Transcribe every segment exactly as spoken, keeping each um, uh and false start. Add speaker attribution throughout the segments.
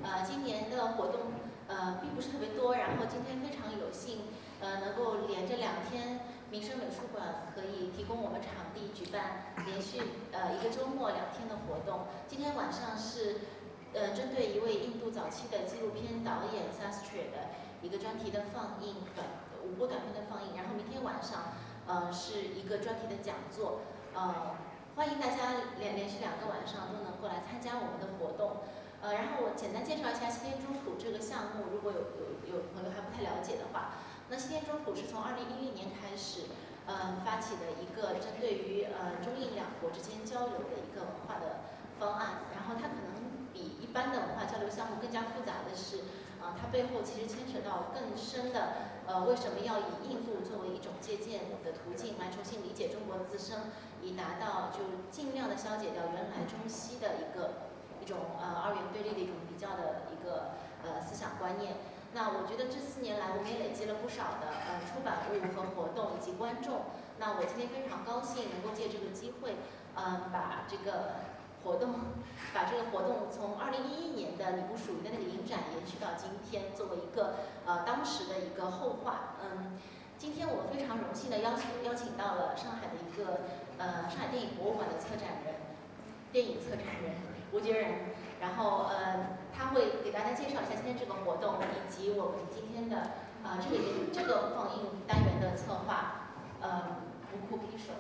Speaker 1: 呃，今年的活动呃并不是特别多，然后今天非常有幸呃能够连着两天，民生美术馆可以提供我们场地举办连续呃一个周末两天的活动。今天晚上是呃针对一位印度早期的纪录片导演 Sastry 的一个专题的放映，短五部短片的放映，然后明天晚上呃是一个专题的讲座，呃欢迎大家连连续两个晚上都能过来参加我们的活动。呃，然后我简单介绍一下西天中土这个项目，如果有有有朋友还不太了解的话，那西天中土是从二零一零年开始，呃，发起的一个针对于呃中印两国之间交流的一个文化的方案。然后它可能比一般的文化交流项目更加复杂的是，呃，它背后其实牵扯到更深的，呃，为什么要以印度作为一种借鉴的途径来重新理解中国自身，以达到就尽量的消解掉原来中西的一个。一种呃二元对立的一种比较的一个呃思想观念。那我觉得这四年来，我们也累积了不少的呃出版物和活动以及观众。那我今天非常高兴能够借这个机会，呃，把这个活动，把这个活动从二零一一年的你不属于的那个影展延续到今天，作为一个呃当时的一个后话。嗯，今天我们非常荣幸的邀请邀请到了上海的一个呃上海电影博物馆的策展人，电影策展人。吴杰仁，然后呃，他会给大家介绍一下今天这个活动，以及我们今天的呃这个这个放映单元的策划，呃，吴库批手。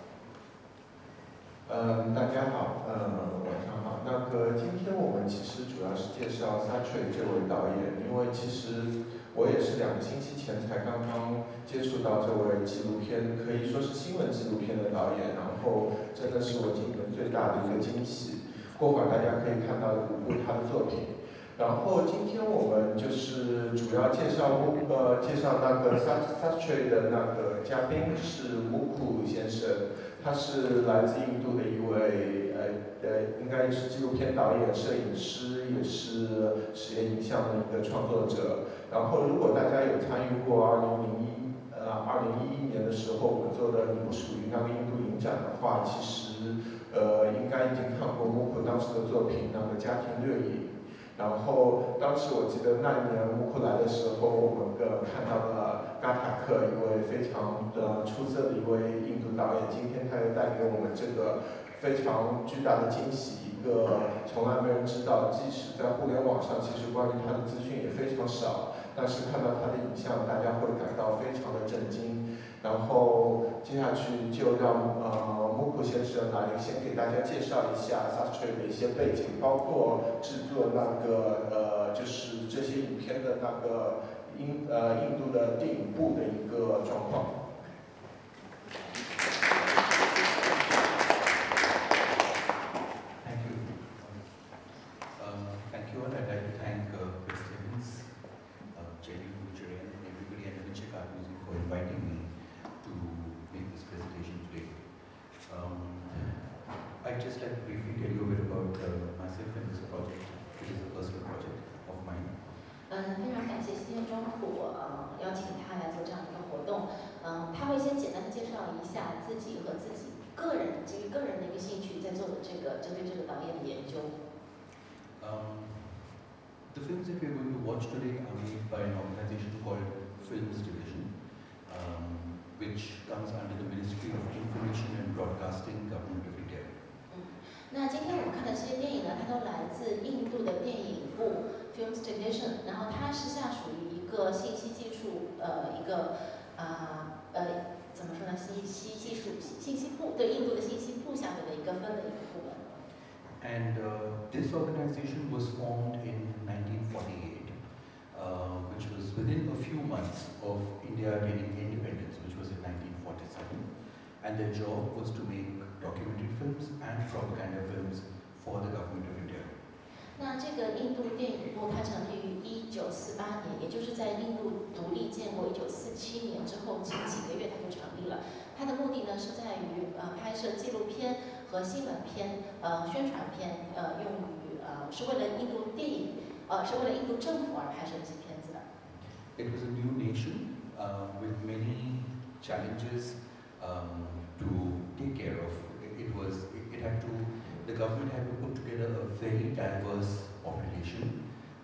Speaker 2: 嗯，大家好，嗯，晚上好。那个，今天我们其实主要是介绍 Sastry 这位导演，因为其实我也是两个星期前才刚刚接触到这位纪录片，可以说是新闻纪录片的导演，然后真的是我今年最大的一个惊喜。过会儿大家可以看到五部他的作品，然后今天我们就是主要介绍呃介绍那个 Sastry 的那个嘉宾是乌库先生，他是来自印度的一位呃呃应该是纪录片导演、摄影师，也是实验影像的一个创作者。然后如果大家有参与过二零零一呃二零一一年的时候我们做的你不属于那个印度影展的话，其实。呃，应该已经看过乌库当时的作品《那个家庭掠影》，然后当时我记得那一年乌库来的时候，我们个看到了嘎塔克，一位非常呃出色的一位印度导演。今天他又带给我们这个非常巨大的惊喜，一个从来没人知道，即使在互联网上，其实关于他的资讯也非常少，但是看到他的影像，大家会感到非常的震惊。然后接下去就让呃乌库先生来先给大家介绍一下 Sastry 的一些背景，包括制作那个呃就是这些影片的那个印呃印度的电影部的一个状况。
Speaker 3: Thank you. Uh, thank you all. I'd like to thank uh, Chris Stevens, uh, Jerry Butcher, and everybody at Vinci Art Music for inviting me to make this presentation today. Um, I'd just like to briefly tell you a bit about uh, myself and this project, which is a personal project of mine.
Speaker 1: 嗯，非常感谢西天中土呃邀请他来做这样一个活动。嗯，他会先简单的介绍一下自己和自己个人基于个人的一个兴趣在做的这个针对这个导演的研究。
Speaker 3: Um, the films that we're going to watch today are made by an organization called Films Division, um, which comes under the Ministry of Information and Broadcasting, Government of India.
Speaker 1: 嗯，那今天我们看的这些电影呢，它都来自印度的电影部 Films Division， 然后它是下属于一个信息技术呃一个啊 呃, 呃怎么说呢信息技术信息部对印度的信息部下面的一个分的一个部门。
Speaker 3: And uh, this organization was formed in nineteen forty-eight, uh, which was within a few months of India gaining independence, which was in nineteen forty-seven. And their job was to make documentary films and propaganda films for the government of India.
Speaker 1: 那这个印度电影部它成立于一九四八年，也就是在印度独立建国一九四七年之后仅几个月它就成立了。它的目的呢是在于呃拍摄纪录片和新闻片、呃宣传片，呃用于呃是为了印度电影，呃是为了印度政府而拍摄这些片子的。
Speaker 3: It was a new nation uh, with many challenges um, to take care of. It, it was it, it had to the government had to put together a very diverse population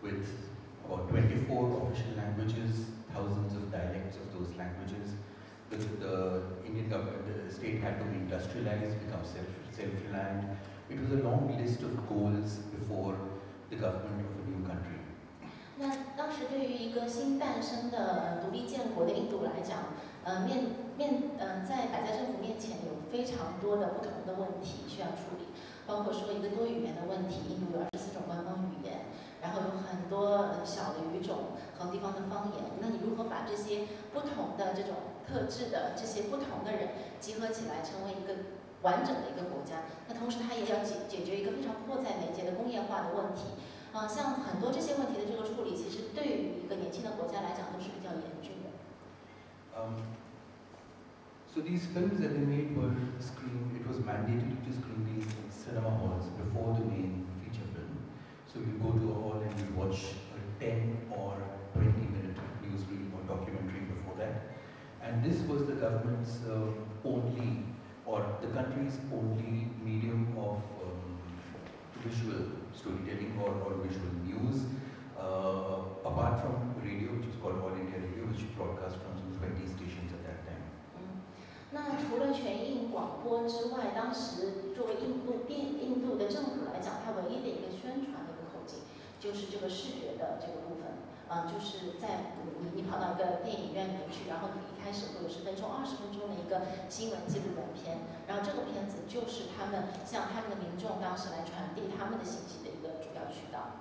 Speaker 3: with about twenty-four official languages, thousands of dialects of those languages. The, the Indian government, the state had to industrialize, become self, self-reliant. It was a long list of goals before the government of a new country.
Speaker 1: 那当时对于一个新诞生的独立建国的印度来讲，呃，面面呃，在摆在政府面前有非常多的不同的问题需要处理，包括说一个多语言的问题，印度有二十四种官方语言，然后有很多呃小的语种和地方的方言。那你如何把这些不同的这种特质的这些不同的人集合起来，成为一个完整的一个国家？那同时，它也要解解决一个非常迫在眉睫的工业化的问题。 啊，像很多这些问题的这个处理，其实对于一个年轻的国家来讲都是比较严峻的。
Speaker 3: Um, so these films that they made were screened. It was mandatory to screen these in cinema halls before the main feature film. So you go to a hall and you watch a ten or twenty minute newsreel or documentary before that. And this was the government's uh, only, or the country's only medium of um, visual storytelling or, or visual news, uh, apart from radio, which is called All India Radio, which broadcast from some twenty stations at that time.
Speaker 1: 嗯，那除了全印广播之外，当时作为印度电印度的政府来讲，它唯一的一个宣传的一个口径，就是这个视觉的这个部分。啊、呃，就是在你你跑到一个电影院里面去，然后你一开始会有十分钟、二十分钟的一个新闻纪录片，然后这个片子就是他们向他们的民众当时来传递他们的信息的一个主要渠道。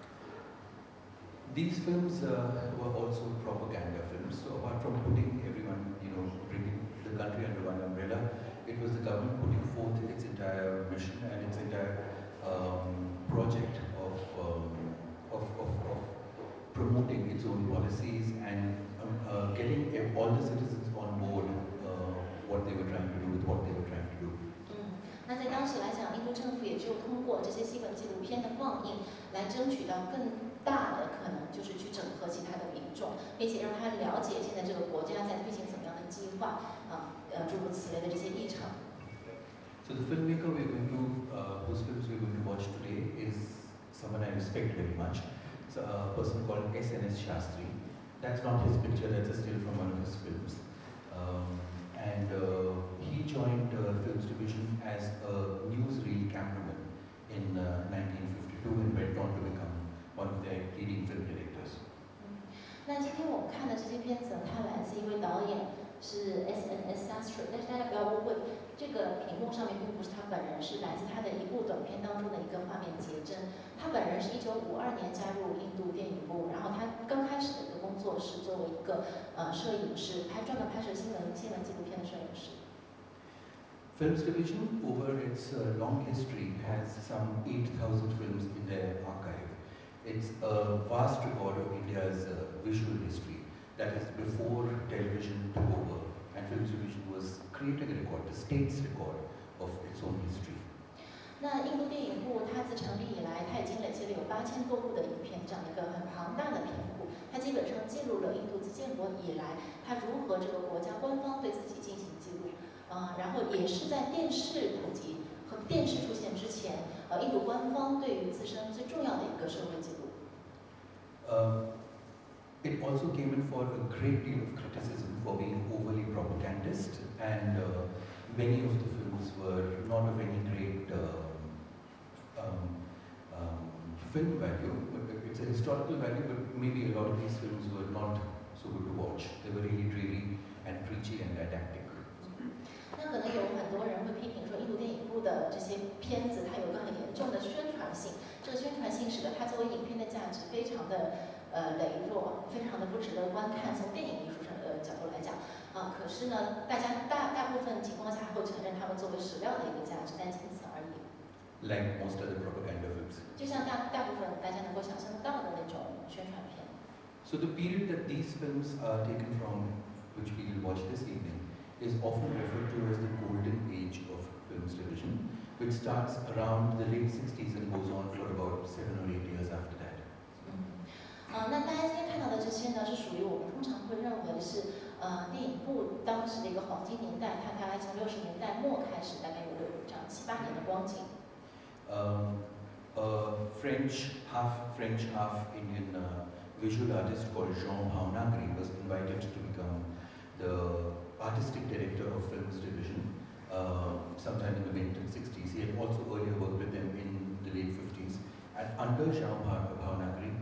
Speaker 3: These films uh, were also propaganda films. So apart from putting everyone, you know, bringing the country under one umbrella, it was the government putting forth its entire mission and its entire um, project of, um, of, of, of promoting its own policies and um, uh, getting all the citizens on board uh, what they were trying to do with what they were trying to do.
Speaker 1: 嗯，那在当时来讲，印度政府也只有通过这些新闻纪录片的放映，来争取到更大的可能，就是去整合其他的民众，并且让他了解现在这个国家在推行怎么样的计划啊，呃，诸如此类的这些议程。
Speaker 3: So the filmmaker we're going to, uh, whose films we're going to watch today is someone I respect very much. It's a person called S N S Shastri. That's not his picture, that's a still from one of his films. Um, and uh, he joined uh, Films Division as a newsreel cameraman in uh, nineteen fifty-two and went on to become one of their leading film directors.
Speaker 1: 嗯，那今天我们看的这些片子，它来自一位导演是 S N S Shastri， 但是大家不要误会，这个屏幕上面并不是他本人，是来自他的一部短片当中的一个画面截真。他本人是一九五二年加入印度电影部，然后他刚开始的一个工作是作为一个呃摄影师，拍专门拍摄新闻新闻纪录片的摄影师。
Speaker 3: Films Division, over its uh, long history, has some eight thousand films in their archive. It's a vast record of India's uh, visual history. That is before television took over, and Films Division was creating a record, the state's record of its own history.
Speaker 1: 那印度电影部它自成立以来，它已经累积了有八千多部的影片，这样的一个很庞大的片库。它基本上记录了印度自建国以来，它如何这个国家官方对自己进行记录，啊、呃，然后也是在电视普及和电视出现之前，呃，印度官方对于自身最重要的一个社会记录。
Speaker 3: Uh, it also came in for a great deal of criticism for being overly propagandist, and uh, many of the films were not of any great uh, um, um, film value. It's a historical value, but maybe a lot of these films were not so good to watch. They were really dreary and preachy and didactic.
Speaker 1: 那可能有很多人会批评说，印度电影部的这些片子它有个很严重的宣传性，这个宣传性使得它作为影片的价值非常的呃羸弱，非常的不值得观看。从电影艺术上的角度来讲，啊、呃，可是呢，大家大大部分情况下会承认它们作为史料的一个价值，但仅此而已。
Speaker 3: Like most other propaganda films.
Speaker 1: 就像大大部分大家能够想象得到的那种宣传片。
Speaker 3: So the period that these films are taken from, which we will watch this evening, is often referred to as the golden age of Films Division, which starts around the late sixties and goes on for about seven or eight years after that.
Speaker 1: 嗯，呃，那大家今天看到的这些呢，是属于我们通常会认为是呃电影部当时的一个黄金年代，它大概从六十年代末开始，大概有个这样七八年的光景。
Speaker 3: Um, a French, half French, half Indian uh, visual artist called Jean Bhavanagri was invited to become the artistic director of Films Division uh, sometime in the mid sixties. He had also earlier worked with them in the late fifties. And under Jean Bhavanagri,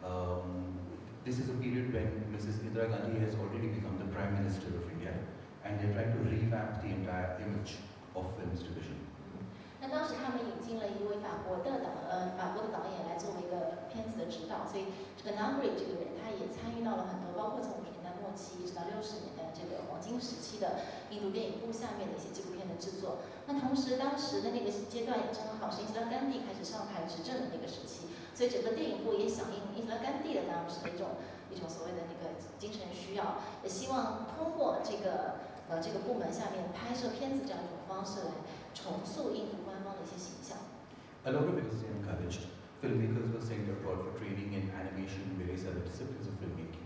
Speaker 3: um, this is a period when Missus Indira Gandhi has already become the Prime Minister of India, and they're trying to revamp the entire image of Films Division.
Speaker 1: 那当时他们引进了一位法国的导呃法国的导演来作为一个片子的指导，所以这个 Nagri 这个人他也参与到了很多，包括从五十年代末期一直到六十年代这个黄金时期的印度电影部下面的一些纪录片的制作。那同时当时的那个阶段也正好是伊斯拉甘地开始上台执政的那个时期，所以整个电影部也响应伊斯拉甘地的当时的一种一种所谓的那个精神需要，也希望通过这个呃这个部门下面拍摄片子这样一种方式来重塑印度官方的一些形象。
Speaker 3: A lot of it was encouraged. Filmmakers were sent abroad for training in animation and various other disciplines of filmmaking.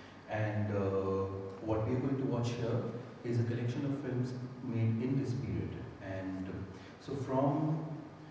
Speaker 3: And uh, what we're going to watch here is a collection of films made in this period. And so from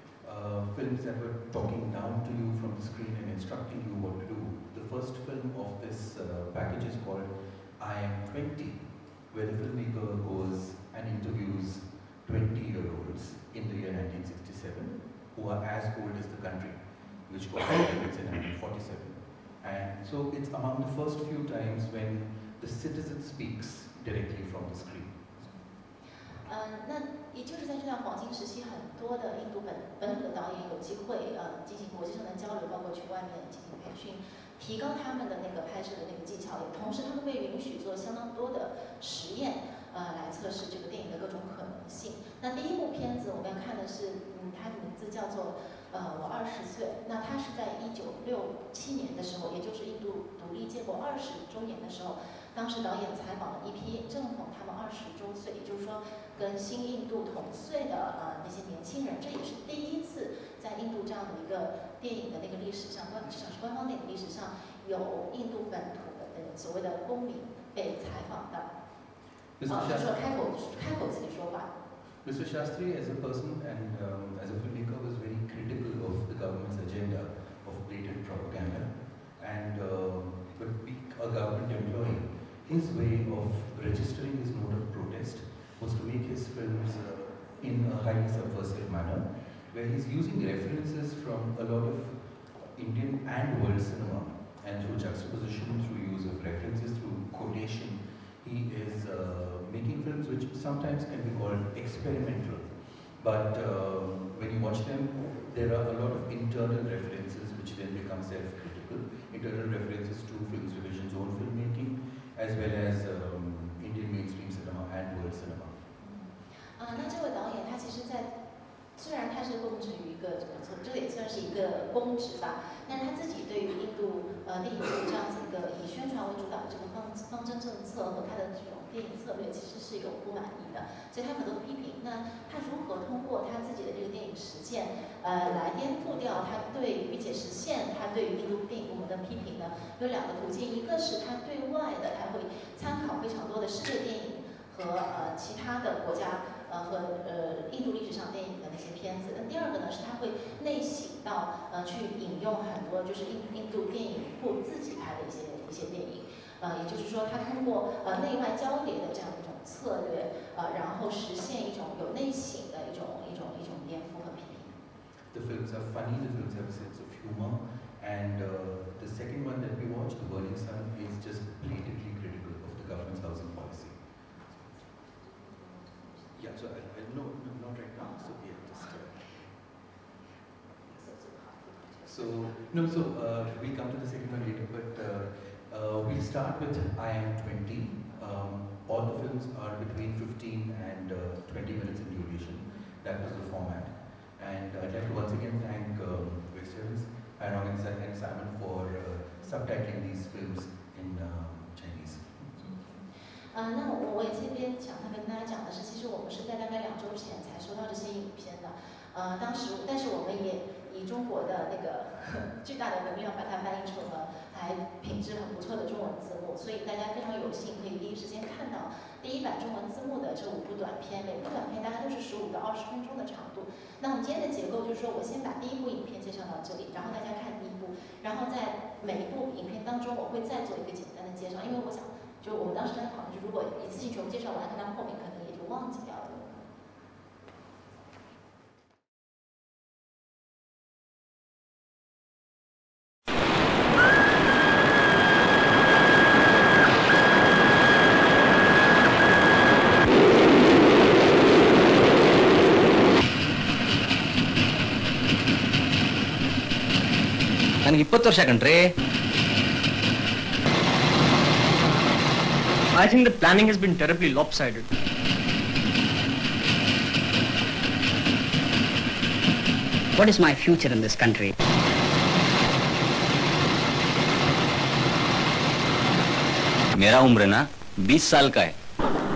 Speaker 3: uh, films that were talking down to you from the screen and instructing you what to do, the first film of this uh, package is called I Am twenty, where the filmmaker goes and interviews twenty-year-olds in the year nineteen sixty-seven who are as old as the country, which got independence in nineteen forty-seven. And so it's among the first few times when the citizen speaks directly from the screen.
Speaker 1: 嗯，那也就是在这段黄金时期，很多的印度本本土的导演有机会呃进行国际上的交流，包括去外面进行培训，提高他们的那个拍摄的那个技巧，也同时他们被允许做相当多的实验，呃，来测试这个电影的各种可能性。那第一部片子我们要看的是，嗯，它的名字叫做呃我二十岁。那它是在一九六七年的时候，也就是印度独立建国二十周年的时候，当时导演采访了一批正逢他们二十周岁，也就是说跟新印度同岁的呃那些年轻人，这也是第一次在印度这样的一个电影的那个历史上，官至少是官方电影历史上有印度本土的那个所谓的公民被采访到。啊，就说开口开口自己说话。
Speaker 3: Mister Shastri, as a person and um, as a filmmaker, was very critical of the government's agenda of blatant propaganda. And uh, but being a government employee, his way of registering his note of protest was to make his films uh, in a highly subversive manner, where he's using references from a lot of Indian and world cinema, and through juxtaposition, through use of references, through quotation, he is uh, making films which sometimes can be called experimental. But uh, when you watch them, there are a lot of internal references which then become self-critical. Internal references to Films Division's own filmmaking, as well as um, Indian mainstream cinema and world cinema.
Speaker 1: 啊，那这位导演他其实在，虽然他是供职于一个怎么说，这个也算是一个公职吧，但是他自己对于印度呃电影部这样子一个以宣传为主导的这个方方针政策和他的这种电影策略，其实是有不满意的，所以他很多批评。那他如何通过他自己的这个电影实践，呃，来颠覆掉他对并且实现他对于印度电影部门的批评呢？有两个途径，一个是他对外的，他会参考非常多的世界电影和呃其他的国家。呃和呃印度历史上电影的那些片子，那第二个呢是它会内省到呃去引用很多就是印印度电影部自己拍的一些一些电影，呃也就是说它通过呃内外交叠的这样一种策略，呃然后实现一种有内省的一种一种一种颠覆和批评。
Speaker 3: The films are funny, the films have a sense of humor, and uh, the second one that we watched, The Burning Sun, is just blatantly critical of the government's housing policy. Yeah, so I, I no, no, not right now. So yeah, just. Uh, so no, so uh, we'll come to the second one later, but uh, uh, we'll start with I Am twenty. Um, all the films are between fifteen and uh, twenty minutes in duration. That was the format, and I'd like to once again thank um, Western's, Parong and Simon for uh, subtitling these films in uh, Chinese.
Speaker 1: 呃，那我我也这边想特别跟大家讲的是，其实我们是在大概两周前才收到这些影片的，呃，当时但是我们也以中国的那个巨大的能量把它翻译成了还品质很不错的中文文字幕，所以大家非常有幸可以第一时间看到第一版中文字幕的这五部短片，每部短片大概都是十五到二十分钟的长度。那我们今天的结构就是说，我先把第一部影片介绍到这里，然后大家看第一部，然后在每一部影片当中，我会再做一个简单的介绍，因为我想，就我们当时在讨论，就如果一次性全部介绍完，可能后面可能也就忘记掉了。
Speaker 4: ನನಗೆ ಇಪ್ಪತ್ತು ವರ್ಷ ಕಣ್ರಿ.
Speaker 5: I think the planning has been terribly lopsided.
Speaker 6: What is my future in this country?
Speaker 4: मेरा उम्र ना बीस साल का है.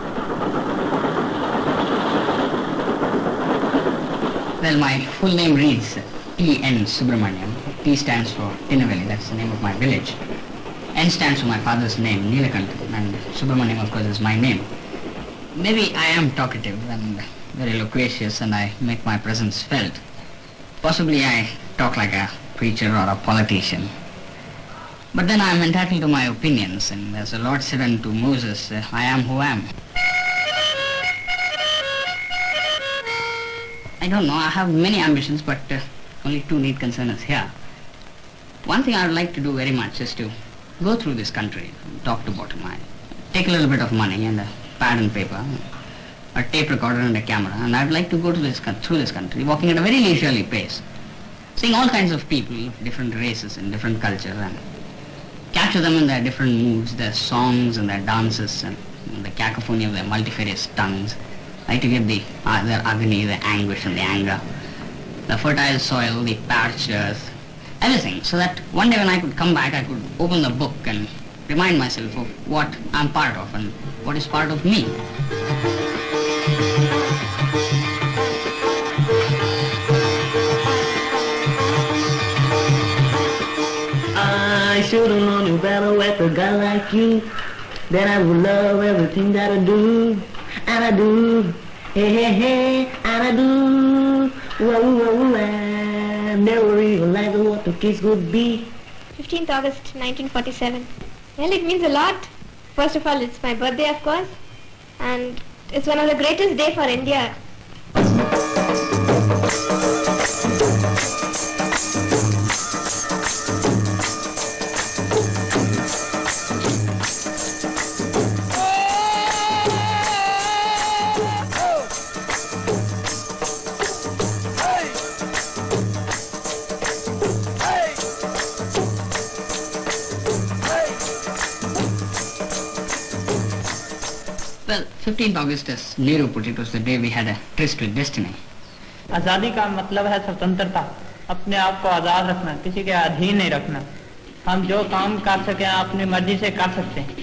Speaker 6: Well, my full name reads T N Subramaniam. T stands for Tinnavelli, that's the name of my village. N stands for my father's name, Neelakantha, and Subramaniam, of course, is my name. Maybe I am talkative and very loquacious, and I make my presence felt. Possibly I talk like a preacher or a politician. But then I am entitled to my opinions, and as the Lord said unto Moses, I am who I am. I don't know, I have many ambitions, but uh, only two need concern us here. One thing I would like to do very much is to go through this country, top to bottom. I take a little bit of money and a pad and paper, a tape recorder and a camera, and I'd like to go to this through this country, walking at a very leisurely pace, seeing all kinds of people, different races and different cultures, and capture them in their different moods, their songs and their dances, and the cacophony of their multifarious tongues. I like to get the uh, their agony, the anguish and the anger, the fertile soil, the parched earth, everything, so that one day when I could come back, I could open the book and remind myself of what I'm part of and what is part of me.
Speaker 7: I should have known you better with a guy like you. Then I would love everything that I do, and I do, hey, hey, hey, and I do, whoa, whoa, whoa, I never realized what the kiss would be.
Speaker 8: fifteenth August nineteen forty-seven. Well, it means a lot. First of all, it's my birthday, of course, and it's one of the greatest days for India.
Speaker 6: Well, fifteenth August, as Nehru put it, was the day we had a tryst with destiny.
Speaker 5: आज़ादी का मतलब है स्वतंत्रता, अपने आप को आज़ाद रखना, किसी के अधीन नहीं रखना. हम जो काम कर सकें अपनी मर्जी से कर सकते हैं.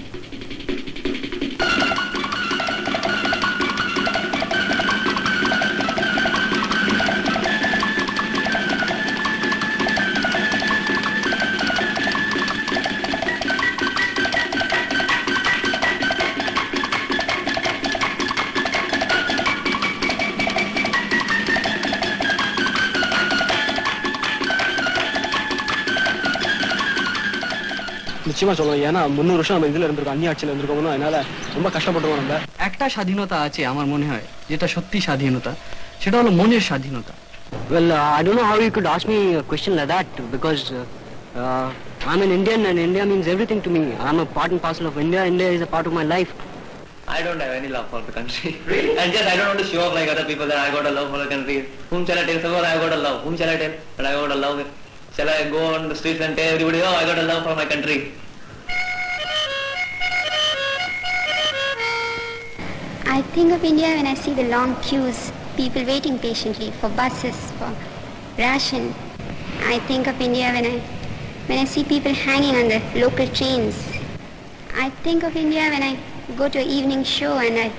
Speaker 9: நிச்சயமா சொல்லணும். ஏன்னா முந்நூறு வருஷம் நம்ம இதுல இருந்திருக்கோம், அந்நிய ஆட்சியில் இருந்திருக்கோம். அதனால ரொம்ப কষ্টப்படுவோம் আমরা. একটা স্বাধীনতা আছে আমার মনে হয়, যেটা সত্যি স্বাধীনতা, সেটা হলো মনের স্বাধীনতা. Well, uh, I don't know how you could ask me a question like that, because uh, uh, I'm an Indian and India means everything to me. I'm a part and parcel of India. India is a part of my life.
Speaker 10: I don't have any love for the country. And just I don't want to show off like other people that I got a love for the country. Whom shall I tell someone I got a love? Whom shall I tell that I got a love? Shall I go on the streets and tell everybody, oh, I got a love for my country?
Speaker 8: I think of India when I see the long queues, people waiting patiently for buses, for ration. I think of India when I when I see people hanging on the local trains. I think of India when I go to an evening show and I,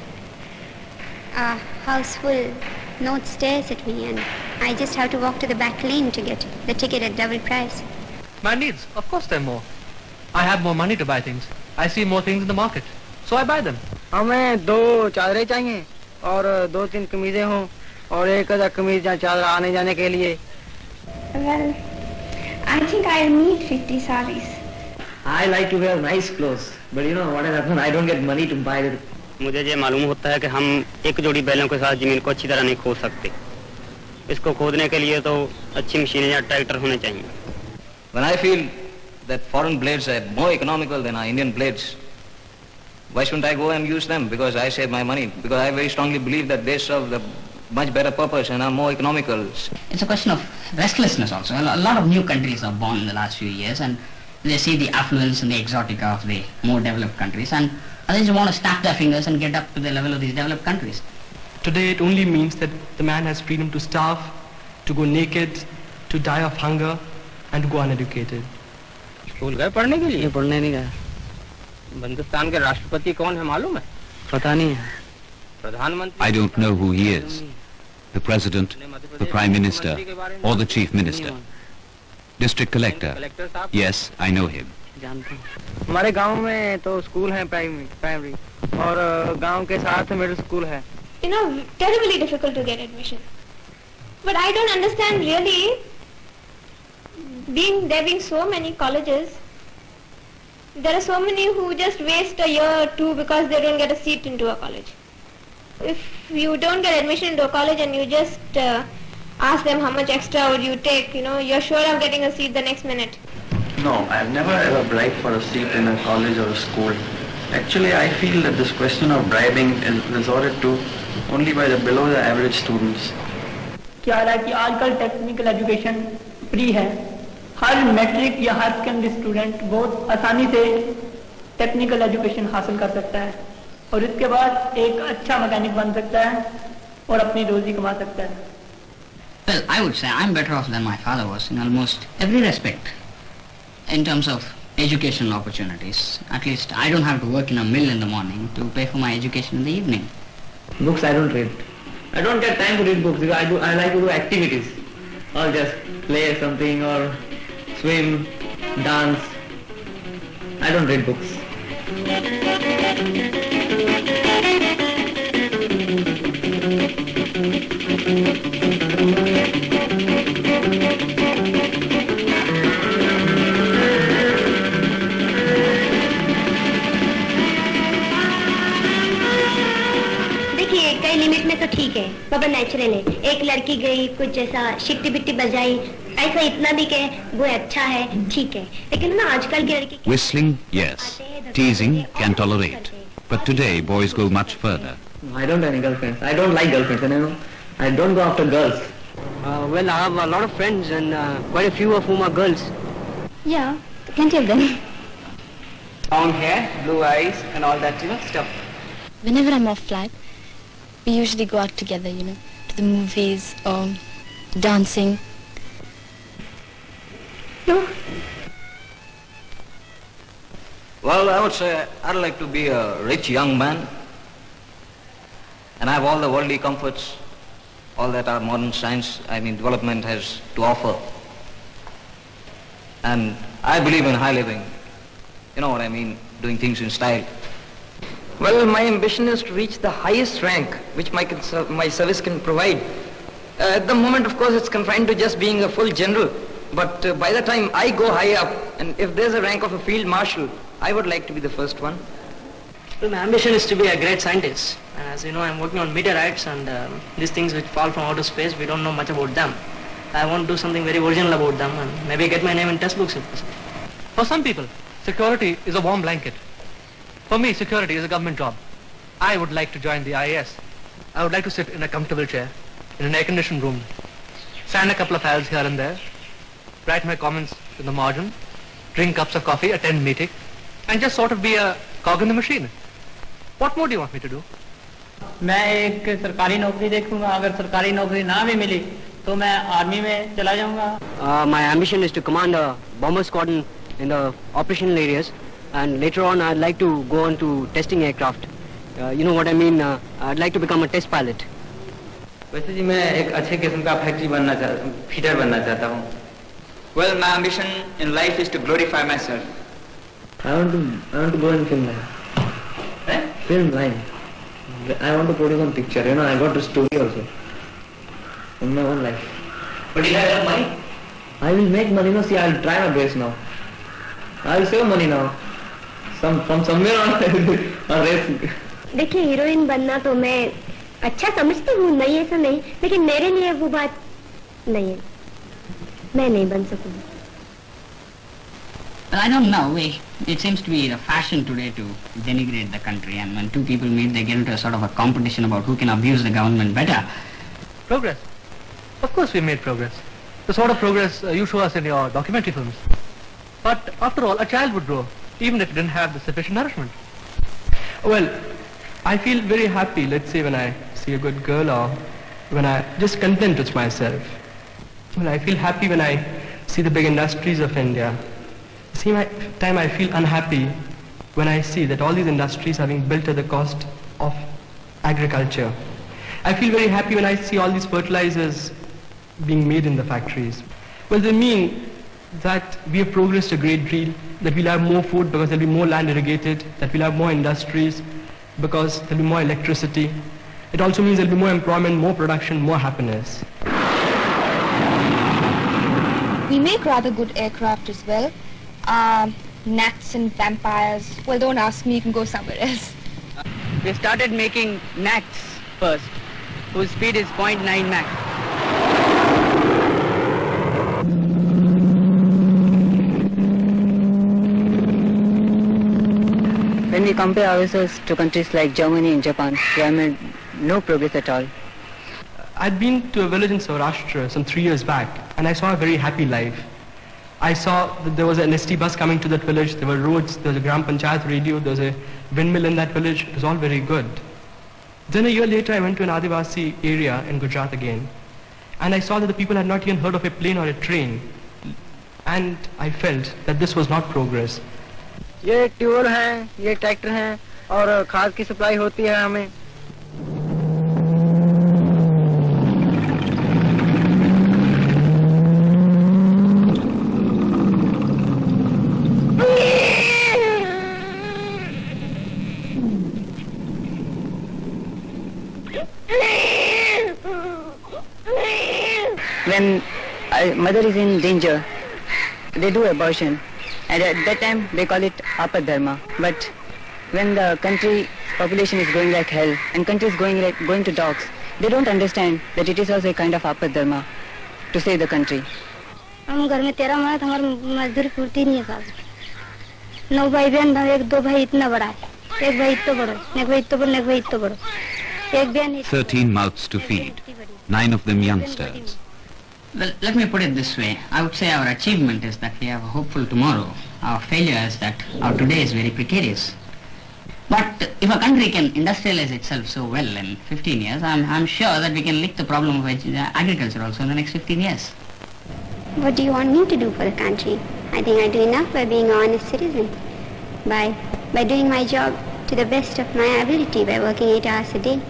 Speaker 8: a house full, note stares at me and I just have to walk to the back lane to get the ticket at double price.
Speaker 9: My needs, of course they're more.
Speaker 11: I have more money to buy things. I see more things in the market, so I buy them.
Speaker 9: हमें दो चादरें चाहिए और दो तीन कमीजें हों और एक आधा कमीज या चादर आने जाने के लिए.
Speaker 8: Well, I think I need fifty saris.
Speaker 10: I like to wear nice clothes, but you know what has happened? I don't get money to buy it.
Speaker 12: मुझे ये मालूम होता है कि हम एक जोड़ी बैलों के साथ जमीन को अच्छी तरह नहीं खोद सकते. इसको खोदने के लिए तो अच्छी मशीनें या ट्रैक्टर होने चाहिए.
Speaker 10: When I feel that foreign blades are more economical than our Indian blades, why shouldn't I go and use them? Because I save my money. Because I very strongly believe that they serve the much better purpose and are more economical.
Speaker 6: It's a question of restlessness also. A lot of new countries are born in the last few years, and they see the affluence and the exotica of the more developed countries, and others want to snap their fingers and get up to the level of these developed countries.
Speaker 13: Today it only means that the man has freedom to starve, to go naked, to die of hunger, and to go uneducated.
Speaker 12: School गए पढ़ने के लिए?
Speaker 9: पढ़ने नहीं गए.
Speaker 12: हिंदुस्तान के राष्ट्रपति कौन है मालूम है?
Speaker 9: पता नहीं है.
Speaker 12: प्रधानमंत्री.
Speaker 14: I don't know who he is. The president, the prime minister, or the chief minister. District collector. Yes, I know him.
Speaker 9: जानते हैं. हमारे गांव में तो स्कूल है प्राइमरी प्राइमरी और गांव के साथ मिडिल स्कूल है.
Speaker 8: You know, terribly difficult to get admission. But I don't understand really, being there being so many colleges, there are so many who just waste a year or two because they don't get a seat into a college. If you don't get admission into a college and you just uh, ask them how much extra would you take, you know, you're sure of getting a seat the next minute.
Speaker 15: No, I've never ever bribed for a seat in a college or a school. Actually, I feel that this question of bribing is resorted to only by the below the average students.
Speaker 5: क्या है कि आजकल technical education free है. हर matric या हर secondary student बहुत आसानी से technical education हासिल कर सकता है और इसके बाद एक अच्छा मैकेनिक बन सकता है और अपनी रोजी कमा सकता है.
Speaker 6: Well, I would say I'm better off than my father was in almost every respect. In terms of educational opportunities, at least I don't have to work in a mill in the morning to pay for my education in the evening.
Speaker 10: Books I don't read. I don't get time to read books because I do. I like to do activities, or just play something or swim, dance. I don't read books.
Speaker 8: कई limit में तो ठीक है, बाबा natural है. एक लड़की गई कुछ ऐसा शिट्टी बिट्टी बजाई, ऐसा इतना भी कहे वो अच्छा है, ठीक है. लेकिन ना आजकल की लड़की
Speaker 14: Whistling, yes. Teasing can tolerate. But today boys go much further.
Speaker 10: I don't have any girlfriends. I don't like girlfriends, and you know, I don't go after girls.
Speaker 9: Uh, well, I have a lot of friends, and uh, quite a few of whom are girls.
Speaker 8: Yeah, plenty of them.
Speaker 9: Long hair, blue eyes, and all that, you know, stuff.
Speaker 16: Whenever I'm off flight, we usually go out together, you know, to the movies or dancing.
Speaker 8: No.
Speaker 10: Well, I would say I'd like to be a rich young man and have all the worldly comforts, all that our modern science, I mean development has to offer. And I believe in high living. You know what I mean, doing things in style.
Speaker 9: Well, my ambition is to reach the highest rank which my, my service can provide. Uh, at the moment, of course, it's confined to just being a full general. But uh, by the time I go high up, and if there's a rank of a field marshal, I would like to be the first one.
Speaker 13: Well, my ambition is to be a great scientist. And as you know, I'm working on meteorites and um, these things which fall from outer space, we don't know much about them. I want to do something very original about them and maybe get my name in test books if possible.
Speaker 11: For some people, security is a warm blanket. For me, security is a government job. I would like to join the I A S. I would like to sit in a comfortable chair, in an air-conditioned room, sign a couple of files here and there, write my comments in the margin, drink cups of coffee, attend meeting, and just sort of be a cog in the machine. What more do you want me to do?
Speaker 5: मैं एक सरकारी नौकरी देखूंगा. अगर सरकारी नौकरी ना भी मिली तो मैं आर्मी में चला जाऊंगा.
Speaker 9: Uh, my ambition is to command a bomber squadron in the operational areas, and later on I'd like to go on to testing aircraft. Uh, you know what I mean? Uh, I'd like to become a test pilot.
Speaker 10: वैसे जी मैं एक अच्छे किस्म का factory बनना चाहता हूँ, feeder बनना चाहता हूँ.
Speaker 17: Well, my ambition in life is to glorify myself.
Speaker 13: I want to I want to go in film line.
Speaker 10: Eh?
Speaker 13: Film line. I want to produce one picture. You know, I got a story also in my own life.
Speaker 10: But you have enough money?
Speaker 13: I will make money. No, see, I will try my best now. I will save money now. Some from somewhere on on race.
Speaker 8: देखिए, heroine बनना तो मैं अच्छा समझती हूँ, नहीं ऐसा नहीं, लेकिन मेरे लिए वो बात नहीं है, मैं नहीं बन सकूँगी.
Speaker 6: Well, I don't know. We, it seems to be the fashion today to denigrate the country, and when two people meet, they get into a sort of a competition about who can abuse the government better.
Speaker 11: Progress. Of course we made progress. The sort of progress uh, you show us in your documentary films. But after all, a child would grow, even if it didn't have the sufficient nourishment. Well, I feel very happy, let's say, when I see a good girl, or when I just content with myself. Well, I feel happy when I see the big industries of India. See, my time I feel unhappy when I see that all these industries are being built at the cost of agriculture. I feel very happy when I see all these fertilizers being made in the factories. Well, they mean that we have progressed a great deal, that we'll have more food because there'll be more land irrigated, that we'll have more industries because there'll be more electricity. It also means there'll be more employment, more production, more happiness.
Speaker 16: We make rather good aircraft as well. Uh, gnats and vampires. Well, don't ask me, you can go somewhere else.
Speaker 6: We started making gnats first, whose speed is zero point nine Mach.
Speaker 17: When we compare ourselves to countries like Germany and Japan, we have made no progress at all.
Speaker 11: I'd been to a village in Saurashtra some three years back, and I saw a very happy life. I saw that there was an S T bus coming to that village, there were roads, there was a Gram Panchayat radio, there was a windmill in that village. It was all very good. Then a year later I went to an Adivasi area in Gujarat again, and I saw that the people had not even heard of a plane or a train, and I felt that this was not progress.
Speaker 17: ये tubewell हैं, ये tractor हैं, और खाद की supply होती है हमें. When a mother is in danger, they do abortion, and at that time they call it apadharma. But when the country population is going like hell and country is going like going to dogs, they don't understand that it is also a kind of apadharma to save the country.
Speaker 8: हम घर में तेरह महीने तो हमारी मजदूरी पूर्ति नहीं है साहब. नौ भाई बहन, एक दो भाई इतना बड़ा है, एक भाई इतना बड़ा, एक भाई इतना बड़ा, एक भाई इतना बड़ा, एक बहन.
Speaker 14: Thirteen mouths to feed, nine of them youngsters.
Speaker 6: Well, let me put it this way. I would say our achievement is that we have a hopeful tomorrow. Our failure is that our today is very precarious. But if a country can industrialize itself so well in fifteen years, I'm, I'm sure that we can lick the problem of agriculture also in the next fifteen years.
Speaker 8: What do you want me to do for the country? I think I do enough by being an honest citizen, by, by doing my job to the best of my ability, by working eight hours a day,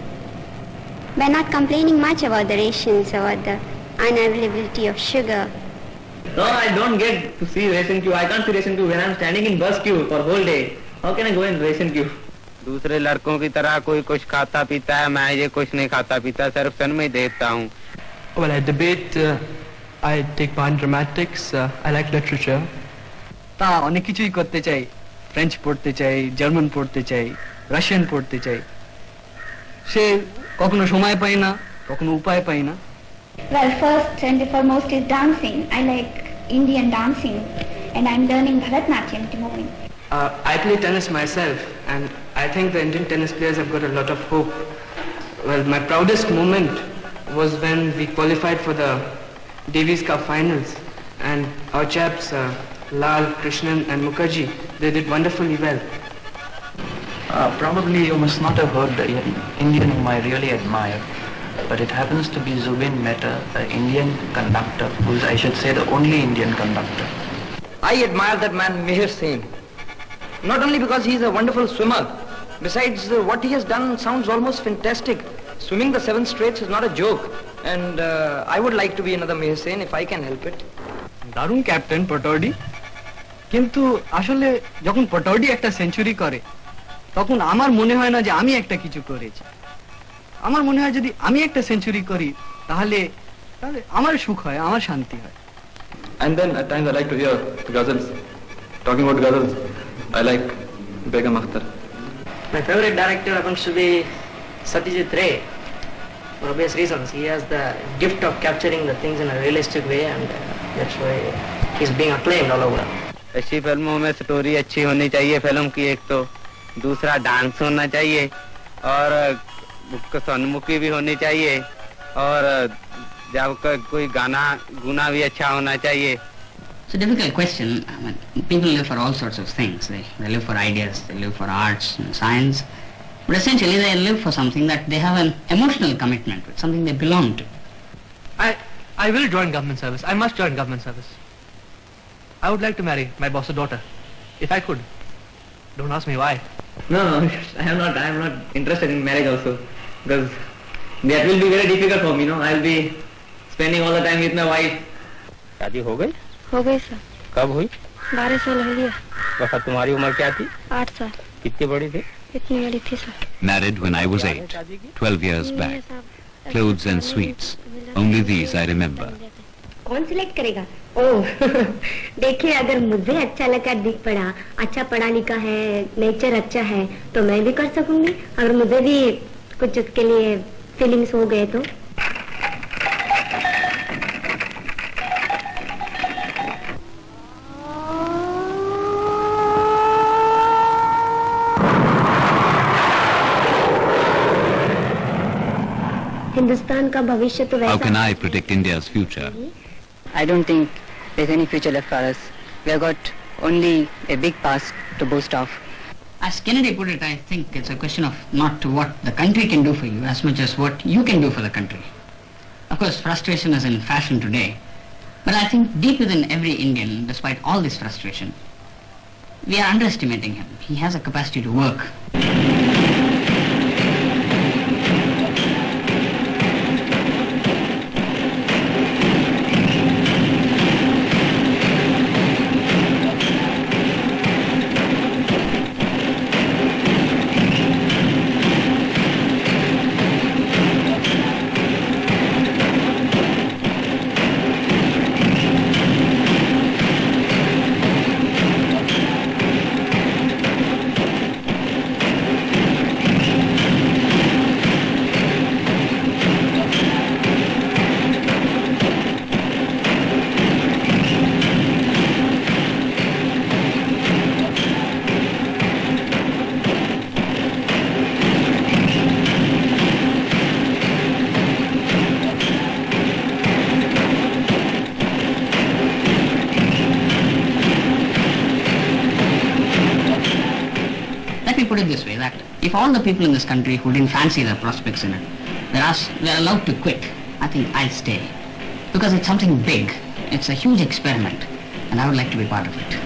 Speaker 8: by not complaining much about the rations, about the unavailability of sugar.
Speaker 13: No, I don't get to see ration queue. I can't see ration queue when I'm standing in bus queue for whole day. How can I go in ration queue?
Speaker 12: दूसरे लड़कों की तरह कोई कुछ खाता पीता है, मैं ये कुछ नहीं खाता पीता, सिर्फ फिल्म ही देखता हूँ.
Speaker 11: Well, I debate, uh, I take part in dramatics, uh, I like literature.
Speaker 9: তা অনেক কিছুই করতে চাই, ফ্রেঞ্চ পড়তে চাই, জার্মান পড়তে চাই, রাশিয়ান পড়তে চাই, সে কখনো সময় পাই না, কখনো উপায় পাই না.
Speaker 18: Well, first and foremost is dancing. I like Indian dancing, and I'm learning Bharatnatyam at the moment.
Speaker 13: Uh, I play tennis myself, and I think the Indian tennis players have got a lot of hope. Well, my proudest moment was when we qualified for the Davis Cup finals, and our chaps, uh, Lal, Krishnan and Mukherjee, they did wonderfully well.
Speaker 15: Uh, probably you must not have heard the Indian whom I really admire, but it happens to be Zubin Mehta, the Indian conductor, who is, I should say, the only Indian conductor.
Speaker 17: I admire that man Mihir Singh, not only because he is a wonderful swimmer, besides uh, what he has done sounds almost fantastic. Swimming the seven straights is not a joke, and uh, I would like to be another Mihir Singh if I can help it.
Speaker 9: दारुण captain Pataudi, কিন্তু আসলে যখন পটৌডি একটা century করে তখন আমার মনে হয় না যে আমি একটা কিছু করেছি। আমার মনে হয় যদি আমি একটা সেঞ্চুরি করি তাহলে তাহলে আমার সুখ হয়, আমার শান্তি হয়।
Speaker 15: And then at times I like to hear ghazals. Talking about ghazals, I like Begum Akhtar.
Speaker 13: My favorite director happens to be Satyajit Ray. For obvious reasons, he has the gift of capturing the things in a realistic way, and uh, that's why he's being acclaimed all over.
Speaker 12: अच्छी फिल्मों में story अच्छी होनी चाहिए film की, एक तो दूसरा डांस होना चाहिए और सन्मुखी भी होनी चाहिए और जब कोई गाना गुना भी अच्छा होना चाहिए.
Speaker 6: It's a difficult question. I mean, people live for all sorts of things. They, they live for ideas, they live for arts and science. But essentially they live for something that they have an emotional commitment with, something they belong to.
Speaker 11: I, I will join government service. I must join government service. I would like to marry my boss's daughter, if I could. Don't ask me why.
Speaker 10: No, no, I am not, I am not interested in marriage also. Because that will be very difficult for me, no? I will be spending all the time with my wife.
Speaker 12: शादी हो गई?
Speaker 8: हो गई sir.
Speaker 12: कब हुई?
Speaker 8: बारह साल हो गया।
Speaker 12: वक्त तुम्हारी उम्र क्या थी?
Speaker 8: आठ साल।
Speaker 12: कितनी बड़ी थी?
Speaker 8: इतनी बड़ी थी sir.
Speaker 14: Married when I was eight, twelve years back. Clothes and sweets, only these I remember.
Speaker 19: कौन सिलेक्ट करेगा? ओह देखिए, अगर मुझे अच्छा लगा, दिख पड़ा, अच्छा पढ़ा लिखा है, नेचर अच्छा है, तो मैं भी कर सकूंगी। अगर मुझे भी कुछ उसके लिए फीलिंग्स हो गए तो। हिंदुस्तान का भविष्य तो वैसा।
Speaker 14: How can I predict India's future?
Speaker 17: I don't think there's any future left for us. We have got only a big past to boast of.
Speaker 6: As Kennedy put it, I think it's a question of not what the country can do for you as much as what you can do for the country. Of course, frustration is in fashion today, but I think deep within every Indian, despite all this frustration, we are underestimating him. He has a capacity to work. Put it this way, that if all the people in this country who didn't fancy the prospects in it, they're, asked, they're allowed to quit, I think I'll stay. Because it's something big, it's a huge experiment, and I would like to be part of it.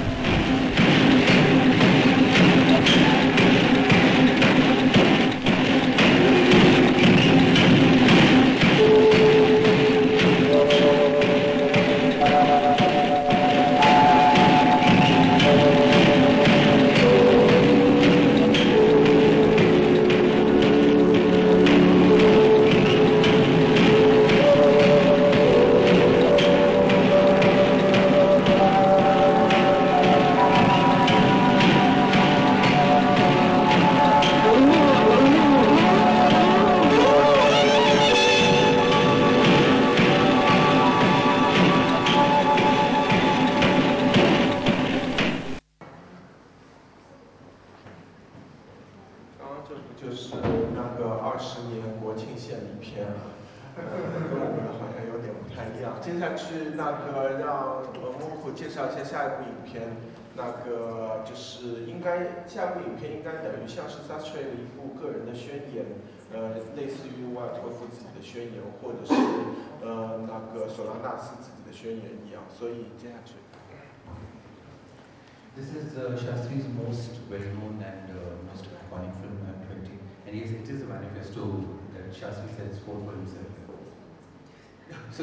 Speaker 3: This is uh, Shastri's most well-known and uh, most iconic film, M twenty, and yes, it is a manifesto that Shastri sets forth for himself. So,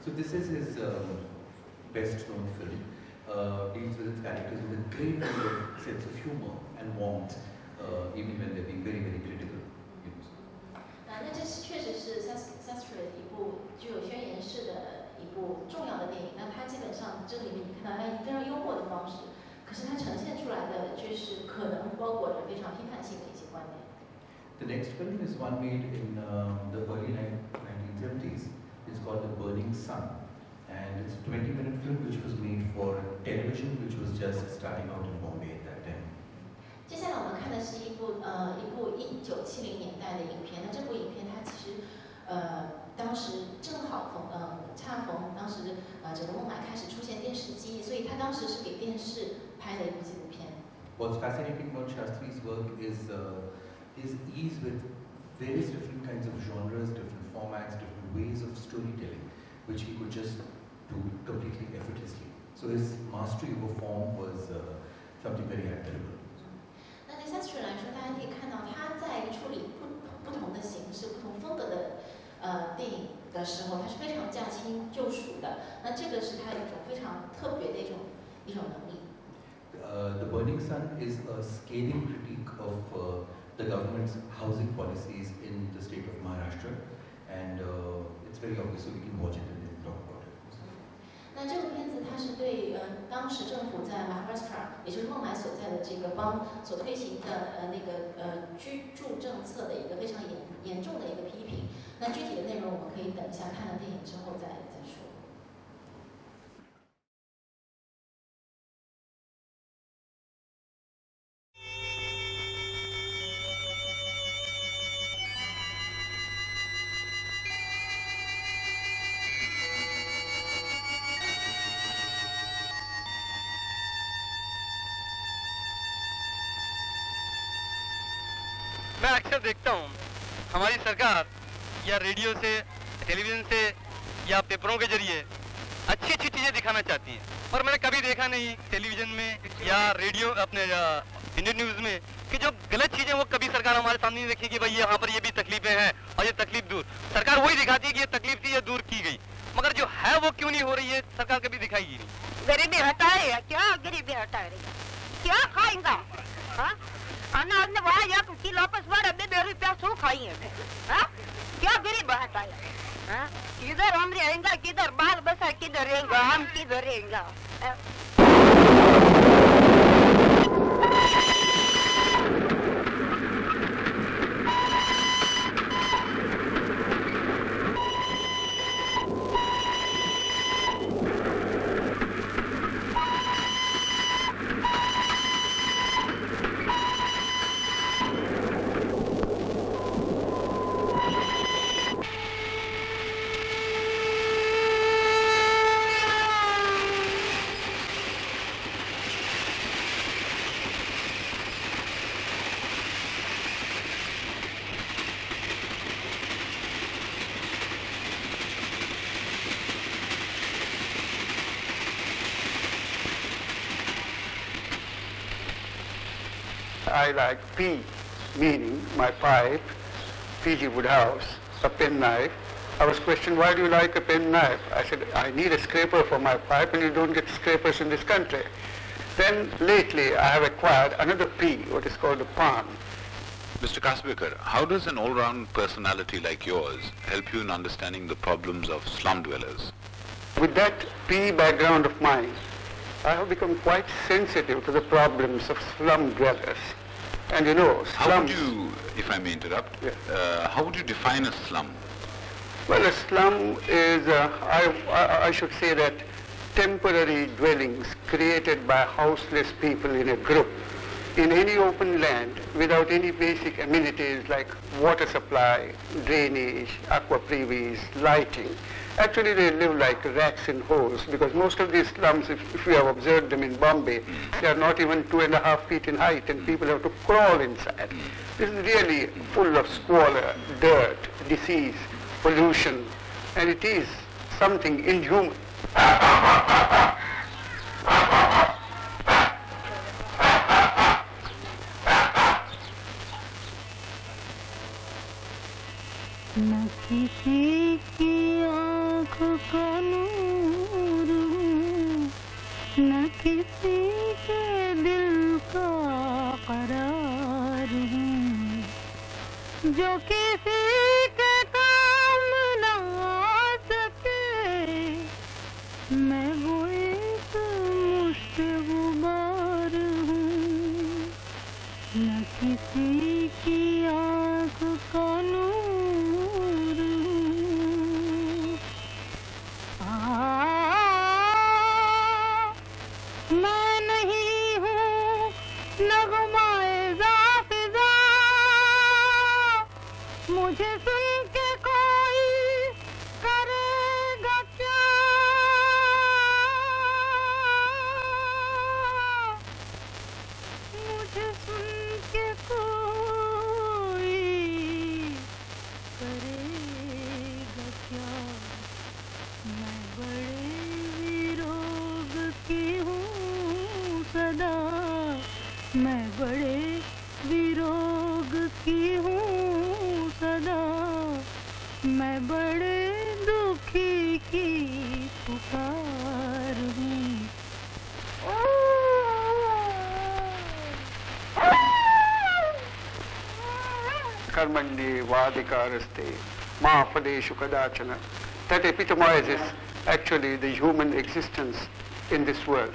Speaker 3: So this is his um, best known film. Uh, deals with its characters with a great deal of sense of humor and warmth, uh, even when they're being very, very critical.
Speaker 1: 啊，那这是确实是 Sastre 一部具有宣言式的一部重要的电影。那它基本上这里面你看到它以非常幽默的方式，可是它呈现出来的却是可能包裹着非常批判性的一些观点。
Speaker 3: The next film is one made in uh, the early nineteen seventies. It's called The Burning Sun, and it's a twenty minute film which was made for television, which was just starting out in Bombay at that time.
Speaker 1: 接下来我们看的是一部呃一部一九七零年代的影片。那这部影片它其实呃当时正好逢呃恰逢当时呃整个孟买开始出现电视机，所以他当时是给电视拍的一部纪录片。
Speaker 3: What's fascinating about Shastri's work is uh, his ease with various different kinds of genres, different formats, different ways of storytelling, which he could just do completely effortlessly. So his mastery over form was uh, something very admirable.
Speaker 1: 那对 Sastre 来说，大家可以看到他在处理不不同的形式、不同风格的呃电影的时候，他是非常驾轻就熟的。那这个是他一种非常特别的一种一种能力。
Speaker 3: Uh, The Burning Sun is a scathing critique of uh, the government's housing policies in the state of Maharashtra, and uh, it's very obvious, so we can watch it and then talk about it.
Speaker 1: 那这部片子它是对呃当时政府在 Maharashtra， 也就是孟买所在的这个邦所推行的呃那个呃居住政策的一个非常严严重的一个批评。那具体的内容我们可以等一下看了电影之后再再说。
Speaker 20: मैं अक्सर देखता हूँ हमारी सरकार या radio से, television से या पेपरों के जरिए अच्छी अच्छी चीजें दिखाना चाहती हैं, और मैंने कभी देखा नहीं टेलीविजन में या रेडियो अपने इंडियन न्यूज में कि जो गलत चीजें वो कभी सरकार हमारे सामने नहीं रखी कि भाई यहाँ पर ये भी तकलीफें हैं और ये तकलीफ दूर। सरकार वही दिखाती है कि ये तकलीफ थी, ये दूर की गई, मगर जो है वो क्यों नहीं हो रही है सरकार कभी दिखाएगी नहीं।
Speaker 21: गरीबी हटाएगा क्या? गरीबी हटाएगा क्या? खाएगा अनाज ने वहाँ या किलो वापस बढ़े बे बे रुपया सो खाई है क्या? गरीब हटाया किधर हम रहेंगे, किधर बाल बसा, किधर रहेंगे हम, किधर रहेंगे?
Speaker 22: I like P, meaning my pipe, P G Woodhouse, a penknife. I was questioned, why do you like a penknife? I said, I need a scraper for my pipe and you don't get scrapers in this country. Then lately I have acquired another P, what is called a palm.
Speaker 23: Mister Kasbekar, how does an all-round personality like yours help you in understanding the problems of slum dwellers?
Speaker 22: With that P background of mine, I have become quite sensitive to the problems of slum dwellers. And you know, slums...
Speaker 23: How would you, if I may interrupt,
Speaker 22: yeah.
Speaker 23: uh, how would you define a slum?
Speaker 22: Well, a slum is, uh, I, I, I should say that temporary dwellings created by houseless people in a group in any open land without any basic amenities like water supply, drainage, aqua privis, lighting. Actually, they live like rats in holes because most of these slums, if, if you have observed them in Bombay, they are not even two and a half feet in height and people have to crawl inside. This is really full of squalor, dirt, disease, pollution, and it is something inhuman.
Speaker 21: न किसी की आँख
Speaker 2: आँख का नूर हूँ, न किसी के दिल का करार हूँ, जो किसी के काम न आ सके, मैं वो एक मुश्त गुबार हूँ, न किसी की आँख का नूर हूँ। आ, मैं नहीं हूँ नगमाए ज़ाफ़िज़ा, मुझे सुन के कोई करेगा क्या, मुझे सुन के कोई करेगा क्या। मैं बड़े विरोग की हूँ सदा, मैं बड़े विरोग की हूँ सदा, मैं बड़े दुखी की पुकार हूँ।
Speaker 22: Karmandi vadikaraste ma padeshu kadachana. That epitomizes actually the human existence in this world.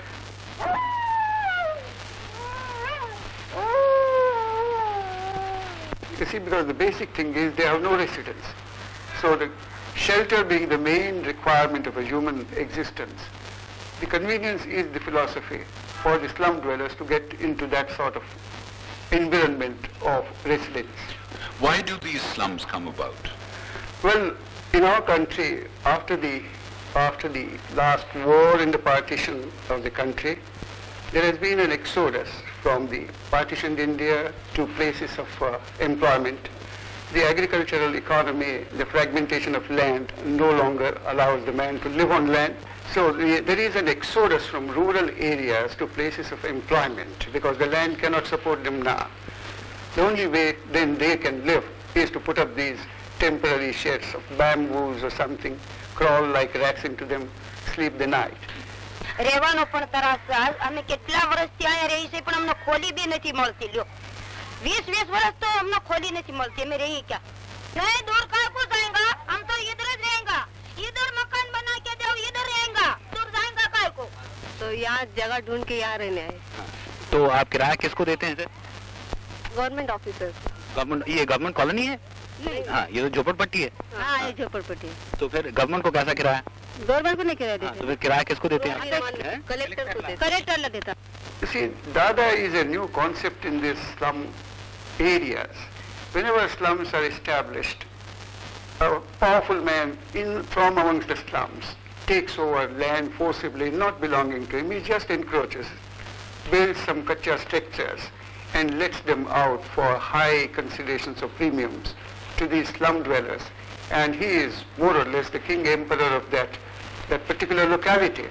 Speaker 22: You see, because the basic thing is they have no residence. So the shelter being the main requirement of a human existence, the convenience is the philosophy for the slum dwellers to get into that sort of environment of residence.
Speaker 23: Why do these slums come about?
Speaker 22: Well, in our country, after the after the last war and the partition of the country, there has been an exodus from the partitioned India to places of uh, employment. The agricultural economy, the fragmentation of land no longer allows the man to live on land. So the, there is an exodus from rural areas to places of employment because the land cannot support them now. The only way then they can live is to put up these temporary sheds of bamboos or something, crawl like rats into them, sleep the night.
Speaker 21: રહેવાનો પણ તરાસ અમે કેટલા વર્ષથી અહીંયા રહી છે પણ અમને ખોલી બી નથી મળતી લ્યો વીસ વીસ વર્ષ તો અમને ખોલી નથી મળતી અમે રહી ક્યાં नहीं दूर कहाँ को जाएगा हम तो इधर ही रहेंगे इधर मकान बना के दो इधर रहेंगे दूर जाएंगे कहाँ को
Speaker 4: तो यहाँ जगह ढूंढ के यहाँ रहने आए
Speaker 23: तो आप किराया किसको देते हैं सर?
Speaker 4: गवर्नमेंट ऑफिसर
Speaker 23: गवर्नमेंट ये गवर्नमेंट कॉलोनी है?
Speaker 4: नहीं
Speaker 23: हाँ ये तो झोपड़पट्टी है।
Speaker 4: हाँ ये झोपड़पट्टी है।
Speaker 23: तो फिर गवर्नमेंट को कैसा किराया?
Speaker 4: गवर्नमेंट को नहीं किराया देते।
Speaker 23: तो फिर किराया किसको देते हैं?
Speaker 4: कलेक्टर को देते। कलेक्टर देता।
Speaker 22: You see, Dada is a new concept in these slum areas. Whenever slums are established, a powerful man in from amongst the slums takes over land forcibly, not belonging to him. He just encroaches, builds some kacha structures, and lets them out for high considerations of premiums to these slum dwellers. And he is more or less the king emperor of that, that particular locality.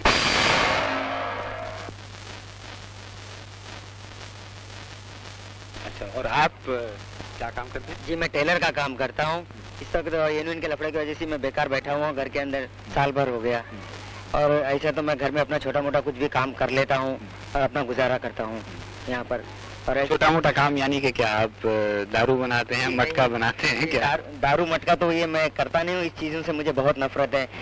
Speaker 12: अच्छा, और आप क्या काम करते हैं? जी मैं Taylor का काम करता हूँ। इस वक्त यूनियन के लफड़े की वजह से मैं बेकार बैठा हुआ हूँ घर के अंदर, साल भर हो गया। और ऐसा तो मैं घर में अपना छोटा मोटा कुछ भी काम कर लेता हूँ और अपना गुजारा करता हूँ यहाँ पर। और
Speaker 23: छोटा मोटा काम यानी कि क्या आप दारू बनाते हैं, मटका बनाते हैं क्या?
Speaker 12: दार, दारू मटका तो ये मैं करता नहीं हूँ, इस चीजों से मुझे बहुत नफरत है।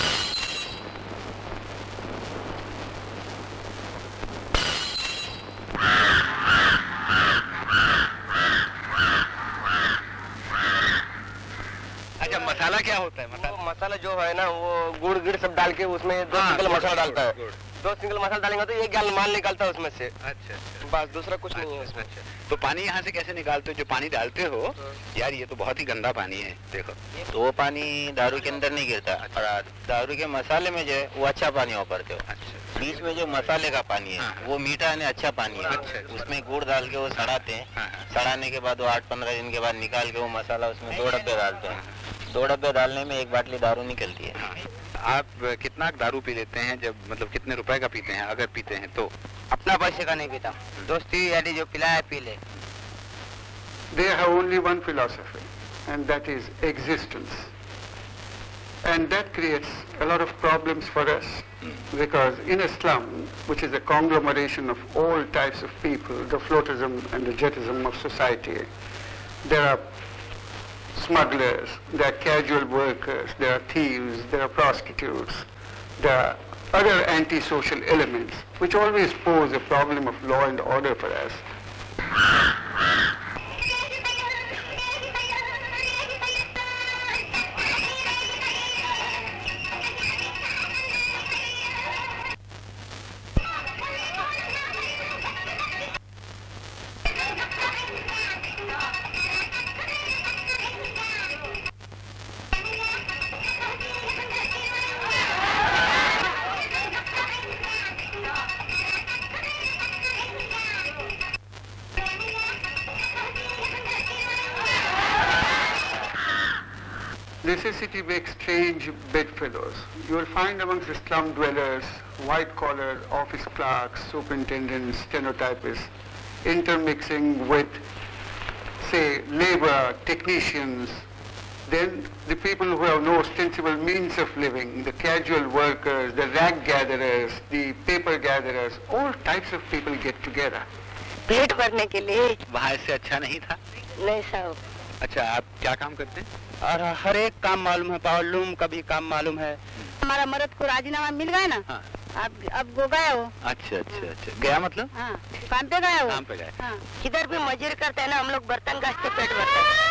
Speaker 23: अच्छा, मसाला क्या होता है?
Speaker 7: मसाला मसाला जो है ना वो गुड़ गिड़ सब डाल के उसमें दो सिंगल मसाला डालता है। दो सिंगल मसाला डालेंगे तो एक गैलन माल निकलता है उसमें से।
Speaker 23: अच्छा,
Speaker 7: बस दूसरा कुछ नहीं है उसमें।
Speaker 23: अच्छा, तो पानी यहाँ से कैसे निकालते हो? जो पानी डालते हो यार ये तो बहुत ही गंदा पानी है। देखो
Speaker 12: तो वो पानी दारू के अंदर नहीं गिरता और दारू के मसाले में जो है वो अच्छा पानी वापरते हो। अच्छा, बीच में जो मसाले का पानी है वो मीठा यानी अच्छा पानी है। उसमें गुड़ डाल के वो सड़ाते हैं, सड़ाने के बाद वो आठ पंद्रह दिन के बाद निकाल के वो मसाला उसमें दो डब्बे डालते हैं। दो डब्बे डालने में एक बाटली दारू निकलती है।
Speaker 23: आप कितना दारू पी लेते हैं? जब मतलब कितने रुपए का पीते हैं अगर पीते हैं तो?
Speaker 12: अपना पैसे का नहीं पीता, दोस्ती यानी जो पिलाए पी ले।
Speaker 22: They have only one philosophy, and that is existence. And that creates a lot of problems for us, because in a slum, which is a conglomeration of all types of people, the floatism and the jetism of society, there are smugglers, there are casual workers, there are thieves, there are prostitutes, there are other antisocial elements, which always pose a problem of law and order for us. Necessity makes strange bedfellows. You will find amongst the slum dwellers white-collar office clerks, superintendents, stenotypists, intermixing with, say, labor, technicians, then the people who have no ostensible means of living, the casual workers, the rag gatherers, the paper gatherers, all types of people get together.
Speaker 21: पेट भरने के लिए
Speaker 23: वहाँ से अच्छा नहीं था?
Speaker 21: नहीं साहब।
Speaker 23: अच्छा, आप क्या काम करते हैं?
Speaker 21: और हर एक काम मालूम है, पावरलूम का भी काम मालूम है। हमारा मर्द को राजीनामा मिल गया ना,
Speaker 23: हाँ।
Speaker 21: अब अब वो गया हो।
Speaker 23: अच्छा अच्छा अच्छा, गया मतलब?
Speaker 21: हाँ, काम पे गया हो।
Speaker 23: काम पे गया।
Speaker 21: हाँ, किधर भी मजदूरी करते हैं ना, हम लोग बर्तन घास के पेट भरते हैं।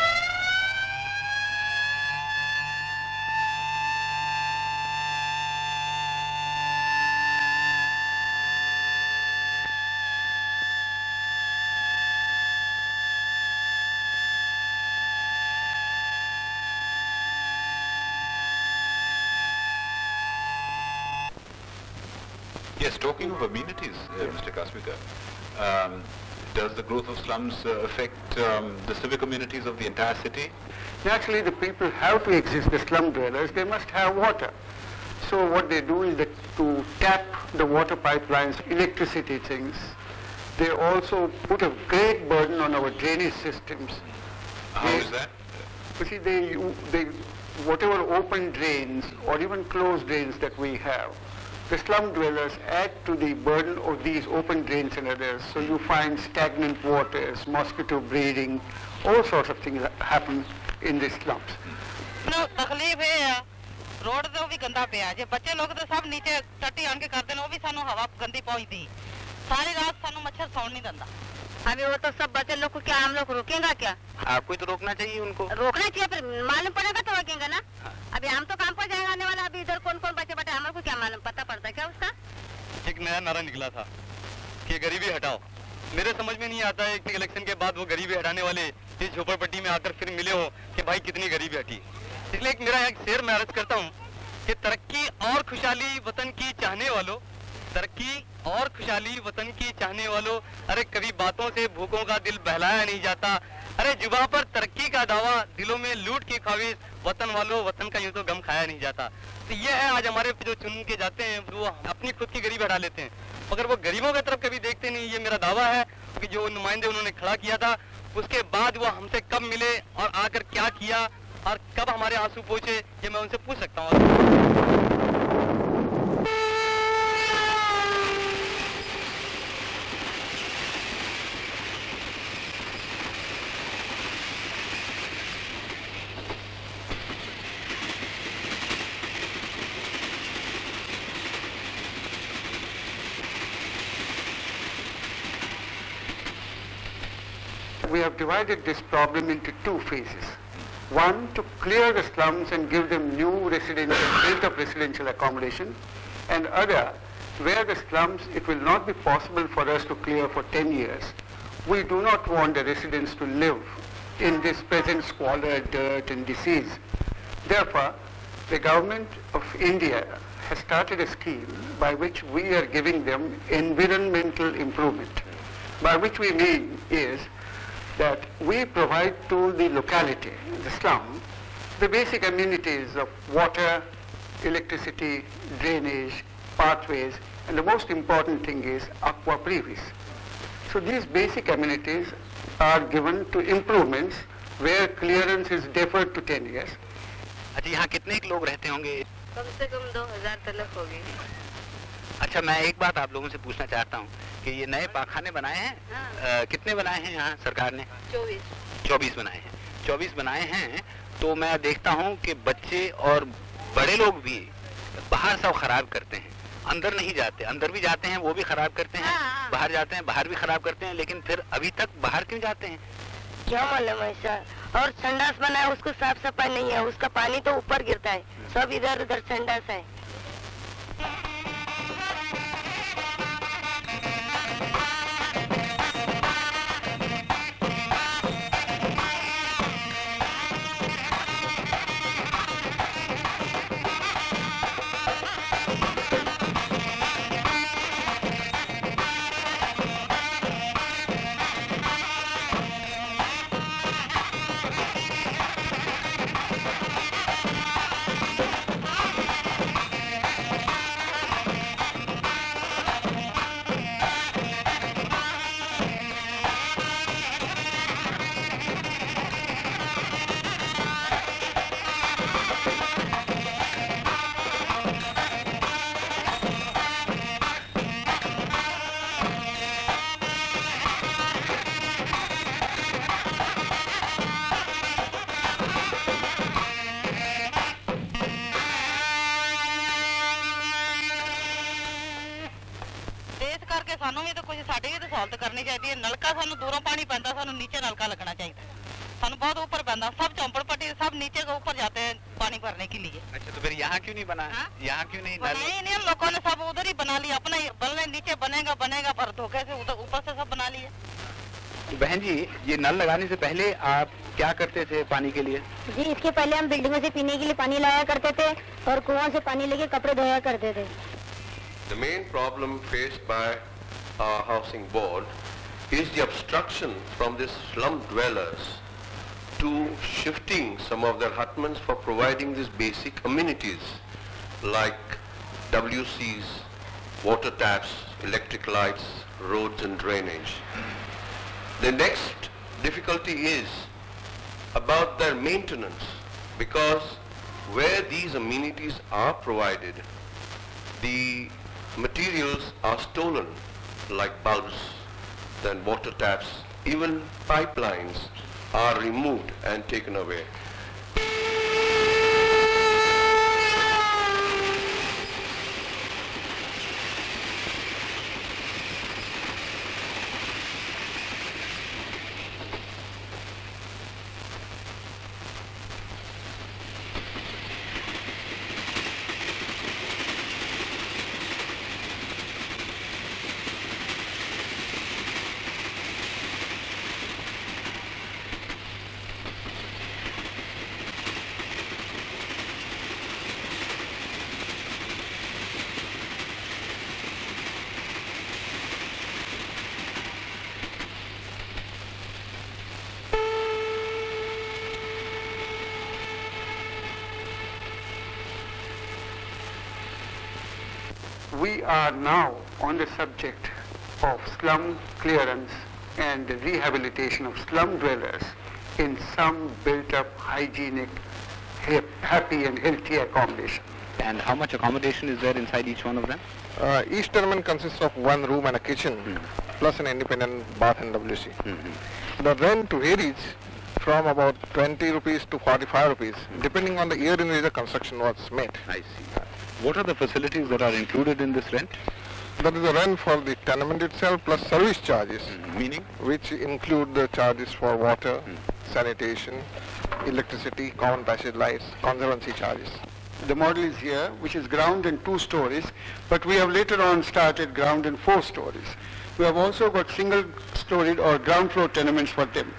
Speaker 23: Yes, talking of amenities, uh, Mister Kasbekar, um, does the growth of slums uh, affect um, the civic amenities of the entire city?
Speaker 22: Naturally, the people have to exist, the slum dwellers, they must have water. So what they do is that to tap the water pipelines, electricity things, they also put a great burden on our drainage systems.
Speaker 23: How
Speaker 22: they,
Speaker 23: is that?
Speaker 22: You see, they, they, whatever open drains or even closed drains that we have, the slum dwellers add to the burden of these open drains and others. So you find stagnant waters, mosquito breeding, all sorts of things happen in the slums.
Speaker 21: No, तकलीफ है road तो भी गंदा पे है जे बच्चे लोग तो सब नीचे टट्टी आन के करते हैं वो भी सानू हवा गंदी पहुंचती सारी रात सानू मच्छर सौन नहीं देता अभी वो तो सब बच्चे लोग को क्या हम लोग रोकेंगे क्या
Speaker 23: आपको तो रोकना चाहिए उनको
Speaker 21: रोकना चाहिए पर मालूम पड़ेगा तो रोकेंगे ना अभी हम तो काम पर जाएंगे आने वाला अभी इधर कौन कौन बच्चे बैठे हमारे को क्या मालूम पता पड़ता है क्या उसका
Speaker 20: एक नया नारा निकला था कि गरीबी हटाओ मेरे समझ में नहीं आता है कि इलेक्शन के बाद वो गरीबी हटाने वाले इस झोपड़पट्टी में आकर फिर मिले हो कि भाई कितनी गरीबी हटी इसलिए एक मेरा एक शेर मैं अर्ज करता हूँ कि तरक्की और खुशहाली वतन की चाहने वालों तरक्की और खुशहाली वतन की चाहने वालों अरे कभी बातों से भूखों का दिल बहलाया नहीं जाता अरे जुबां पर तरक्की का दावा दिलों में लूट की ख्वाहिश वतन वालों वतन का यूं तो गम खाया नहीं जाता तो ये है आज हमारे जो चुन के जाते हैं वो अपनी खुद की गरीबी हटा लेते हैं मगर वो गरीबों की तरफ कभी देखते नहीं ये मेरा दावा है कि जो नुमाइंदे उन्होंने खड़ा किया था उसके बाद वो हमसे कब मिले और आकर क्या किया और कब हमारे आंसू पहुंचे ये मैं उनसे पूछ सकता हूँ
Speaker 22: We have divided this problem into two phases. One, to clear the slums and give them new residential, built-up residential accommodation, and other, where the slums, it will not be possible for us to clear for ten years. We do not want the residents to live in this present squalor, dirt, and disease. Therefore, the government of India has started a scheme by which we are giving them environmental improvement. By which we mean is that we provide to the locality, the slum, the basic amenities of water, electricity, drainage, pathways, and the most important thing is aqua brevis. So these basic amenities are given to improvements where clearance is deferred to ten years.
Speaker 23: अच्छा, यहाँ कितने लोग रहते होंगे?
Speaker 4: कम से कम दो हजार तलक होगी।
Speaker 23: अच्छा, मैं एक बात आप लोगों से पूछना चाहता हूँ कि ये नए पाखाने बनाए हैं,
Speaker 4: हाँ।
Speaker 23: आ, कितने बनाए हैं यहाँ सरकार ने?
Speaker 4: चौबीस
Speaker 23: चौबीस बनाए हैं। चौबीस बनाए हैं तो मैं देखता हूँ कि बच्चे और बड़े लोग भी बाहर सब खराब करते हैं, अंदर नहीं जाते। अंदर भी जाते हैं वो भी खराब करते हैं,
Speaker 21: हाँ।
Speaker 23: बाहर जाते हैं बाहर भी खराब करते हैं, लेकिन फिर अभी तक बाहर क्यों जाते हैं?
Speaker 21: क्या मालूम ऐसा। और संडास बना है उसको साफ सफाई नहीं है, उसका पानी तो ऊपर गिरता है, सब इधर उधर संडास है। ਸਾਨੂੰ ਵੀ ਤਾਂ ਕੁਝ ਸਾਡੀ ਵੀ ਤਾਂ ਸਹੂਲਤ ਕਰਨੀ ਚਾਹੀਦੀ ਹੈ। ਨਲਕਾ ਸਾਨੂੰ ਦੂਰੋਂ ਪਾਣੀ ਪੈਂਦਾ, ਸਾਨੂੰ नीचे नलका लगना चाहिए। ਸਾਨੂੰ बहुत ऊपर पैदा, सब चौपड़ पट्टी सब नीचे के ऊपर जाते हैं पानी भरने के लिए।
Speaker 23: अच्छा, तो फिर यहाँ क्यों नहीं बना? यहाँ क्यों नहीं?
Speaker 21: बनाए नहीं, हम लोगों ने सब उधर ही बना लिया अपना, बल्ले नीचे बनेगा बनेगा पर धोखे से उधर ऊपर से सब बना लिए।
Speaker 23: बहन जी, ये नल लगाने से पहले आप क्या करते थे पानी के लिए?
Speaker 19: जी, इसके पहले हम बिल्डिंगों से पीने के लिए पानी लाया करते थे और कुआं से पानी लेके कपड़े धोया करते थे।
Speaker 5: The main problem faced by our housing board is the obstruction from the slum dwellers to shifting some of their hutments for providing these basic amenities like W Cs, water taps, electric lights, roads and drainage. The next difficulty is about their maintenance, because where these amenities are provided, the materials are stolen, like bulbs, then water taps, even pipelines are removed and taken away. We are now on the subject of slum clearance and the rehabilitation of slum dwellers in some built-up, hygienic, hip, happy and healthy accommodation.
Speaker 23: And how much accommodation is there inside each one of them?
Speaker 16: Uh, each tenement consists of one room and a kitchen, mm-hmm. plus an independent bath and W C. Mm-hmm. The rent varies from about twenty rupees to forty-five rupees, mm-hmm. depending on the year in which the construction was made.
Speaker 23: I see. What are the facilities that are included in this rent?
Speaker 16: That is the rent for the tenement itself plus service charges.
Speaker 23: Mm-hmm. Meaning?
Speaker 16: Which include the charges for water, mm-hmm. sanitation, electricity, common passage lights, conservancy charges.
Speaker 22: The model is here, which is ground and two stories, but we have later on started ground and four stories. We have also got single-storied or ground floor tenements for them.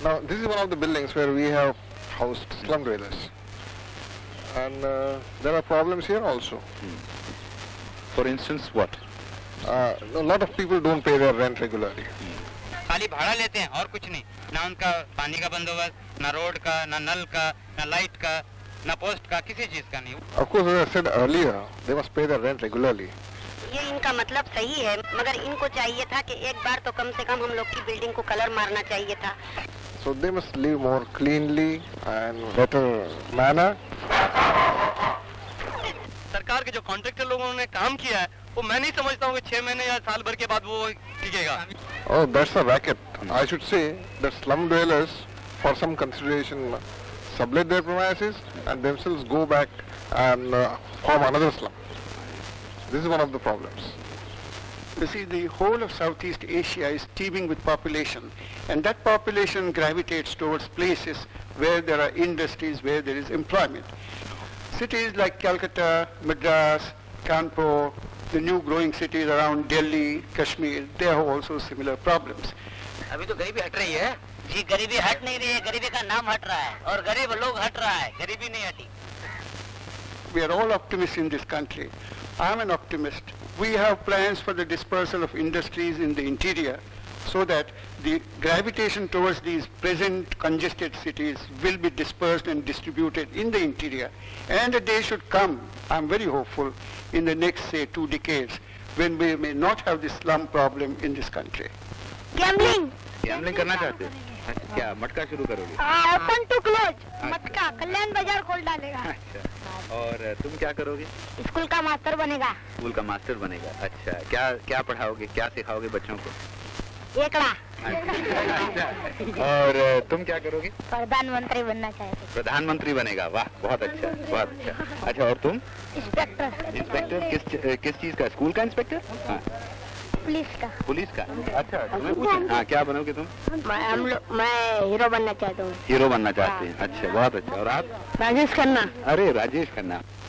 Speaker 16: Now, this is one of the buildings where we have housed slum dwellers. And uh, there are problems here also.
Speaker 23: Hmm. For instance, what?
Speaker 16: Uh, a lot of people don't pay their rent regularly.
Speaker 9: खाली भाड़ा लेते हैं और कुछ नहीं, ना उनका पानी का बंदोबस्त, ना रोड का, ना नल का, ना लाइट का, ना पोस्ट का, किसी चीज का नहीं.
Speaker 16: Of course, as I said earlier, they must pay their rent regularly.
Speaker 21: ये इनका मतलब सही है, मगर इनको चाहिए था कि एक बार तो कम से कम हम लोग की बिल्डिंग को कलर मारना चाहिए था.
Speaker 16: So they must live more cleanly and better manner.
Speaker 20: सरकार के जो कॉन्ट्रैक्टर लोगों ने काम किया है, वो मैं नहीं समझता हूँ कि छह महीने या साल भर के बाद वो टिकेगा.
Speaker 16: Oh, that's a racket. I should say that slum dwellers, for some consideration, sublet their premises and themselves go back and uh, form another slum. This is one of the problems.
Speaker 22: You see, the whole of Southeast Asia is teeming with population, and that population gravitates towards places where there are industries, where there is employment. Cities like Calcutta, Madras, Kanpur, the new growing cities around Delhi, Kashmir, they have also similar problems.
Speaker 21: अभी तो गरीबी हट रही है जी, गरीबी हट नहीं रही है, गरीबी का नाम हट रहा है और गरीब लोग हट रहा है, गरीबी नहीं हटी.
Speaker 22: We are all optimists in this country. I am an optimist. We have plans for the dispersal of industries in the interior so that the gravitation towards these present congested cities will be dispersed and distributed in the interior. And a day should come, I am very hopeful, in the next, say, two decades, when we may not have this slum problem in this country.
Speaker 21: Gambling.
Speaker 23: Gambling करना चाहते हो? क्या मटका शुरू करोगे?
Speaker 21: Open to close, मटका कल्याण बाजार खोल डालेगा.
Speaker 23: अच्छा, और तुम क्या करोगे?
Speaker 21: स्कूल का मास्टर बनेगा.
Speaker 23: स्कूल का मास्टर बनेगा. अच्छा, क्या क्या पढ़ाओगे, क्या सिखाओगे बच्चों को?
Speaker 21: एकड़ा.
Speaker 23: और तुम क्या करोगे?
Speaker 21: प्रधानमंत्री बनना चाहते.
Speaker 23: प्रधानमंत्री बनेगा. वाह, बहुत अच्छा, बहुत अच्छा. अच्छा, और तुम?
Speaker 21: इंस्पेक्टर.
Speaker 23: इंस्पेक्टर किस किस चीज का? स्कूल का इंस्पेक्टर? हाँ.
Speaker 21: पुलिस का.
Speaker 23: पुलिस का. अच्छा, तुम्हें पूछा? हाँ, क्या बनोगे तुम?
Speaker 21: मैं हम लोग मैं हीरो बनना चाहता हूँ.
Speaker 23: हीरो बनना चाहते हैं. अच्छा, बहुत अच्छा. और आप?
Speaker 21: राजेश खन्ना.
Speaker 23: अरे राजेश खन्ना.